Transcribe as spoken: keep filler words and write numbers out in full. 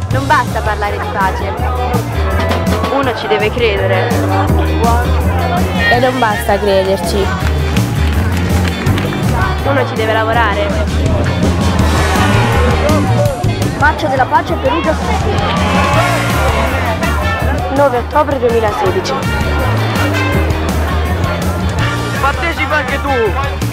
Non basta parlare di pace. Uno ci deve credere. E non basta crederci. Uno ci deve lavorare. Marcia della pace Perugia nove ottobre duemilasedici. Partecipa anche tu!